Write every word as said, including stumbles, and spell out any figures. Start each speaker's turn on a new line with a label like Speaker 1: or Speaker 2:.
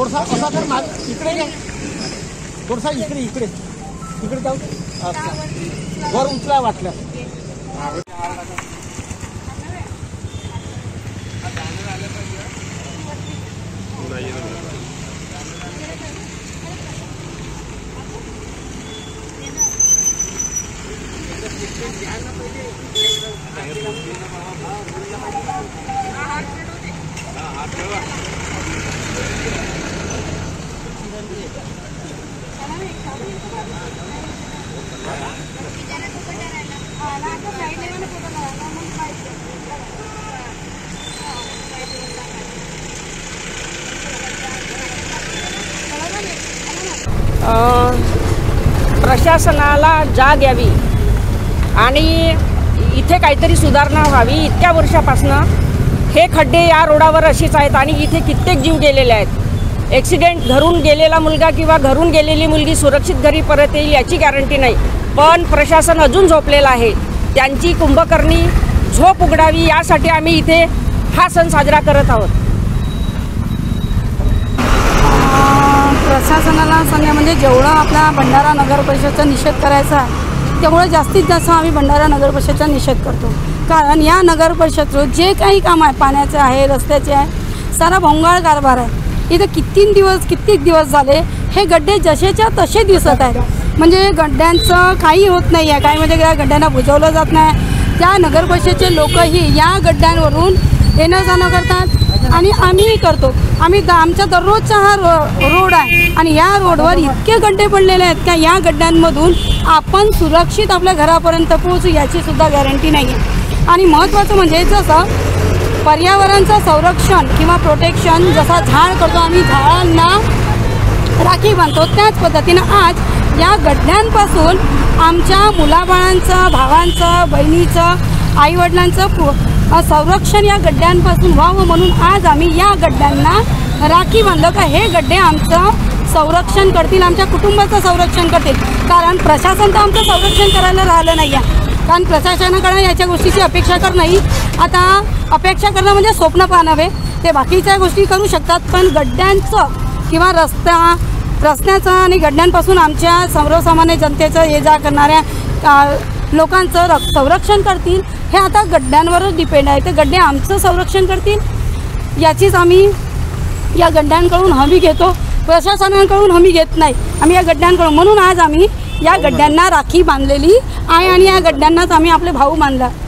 Speaker 1: थोडासा असा कर माग इकडे घ्या थोडासा इकडे इकडे इकडे जाऊ अच्छा वर उचला वाटलं
Speaker 2: प्रशासनाला जाग यावी आणि इथे काहीतरी सुधारणा व्हावी। इतक्या वर्षापासनं हे खड्डे या रोडावर अशीच आहेत आणि इथे कित्येक जीव गेलेले आहेत। ॲक्सिडेंट घरून गेलेला मुलगा किंवा घरून गेलेली मुलगी सुरक्षित घरी परत येईल याची गॅरंटी नाही, पण प्रशासन अजून झोपलेलं आहे। त्यांची कुंभकर्णी झोप उघडावी यासाठी आम्ही इथे हा सण साजरा करत आहोत।
Speaker 3: प्रशासनाला सांगा म्हणजे जेवढं आपला भंडारा नगर परिषदचा निषेध करायचा तेवढं जास्तीत जास्त आम्ही भंडारा नगर परिषदचा निषेध करतो। कारण या नगर परिषदचं जे काही काम आहे पाण्याचे आहे रस्त्याचे आहे सारा भोंगाळ कारभार आहे। इथे किती दिवस कित्येक दिवस झाले हे गड्डे जसेच्या तसे दिसत आहेत, म्हणजे गड्ड्यांचं काही होत नाही आहे, काही म्हणजे त्या गड्ड्यांना बुजवलं जात नाही। त्या नगर परिषदेचे लोकही या गड्ड्यांवरून येणं जाणं करतात आणि आम्हीही करतो। आम्ही द आमचा दररोजचा हा रो रोड आहे आणि या रोडवर इतके गड्डे पडलेले आहेत का या गड्ड्यांमधून आपण सुरक्षित आपल्या घरापर्यंत पोहोचू याचीसुद्धा गॅरंटी नाही आहे। आणि महत्त्वाचं म्हणजे जसं पर्यावरणाचं संरक्षण किंवा प्रोटेक्शन जसा झाड करतो आम्ही झाडांना राखी बांधतो त्याच पद्धतीनं आज या गड्ड्यांपासून आमच्या मुलाबाळांचं भावांचं बहिणीचं आईवडिलांचं संरक्षण या गड्ड्यांपासून व्हावं म्हणून आज आम्ही या गड्ड्यांना राखी बांधलं का हे गड्डे आमचं संरक्षण करतील, आमच्या कुटुंबाचं संरक्षण करतील। कारण प्रशासन तर आमचं संरक्षण करायला राहिलं नाही आहे, कारण प्रशासनाकडे याच्या गोष्टीची अपेक्षा करणं नाही। आता अपेक्षा करणं म्हणजे स्वप्न पाहावे, ते बाकीच्या गोष्टी करू शकतात पण गड्ड्यांचं किंवा रस्ता रस्त्याचं आणि गड्ड्यांपासून आमच्या सर्वसामान्य जनतेचं ये जा करणाऱ्या लोकांचं रक्ष संरक्षण करतील हे आता गड्ड्यांवरच डिपेंड आहे। ते गड्डे आमचं संरक्षण करतील याचीच आम्ही या गड्ड्यांकडून हमी घेतो, प्रशासनाकडून हमी घेत नाही आम्ही या गड्ड्यांकडून। म्हणून आज आम्ही या गड्ड्यांना राखी बांधलेली आहे आणि या गड्ड्यांनाच आम्ही आपले भाऊ मानला।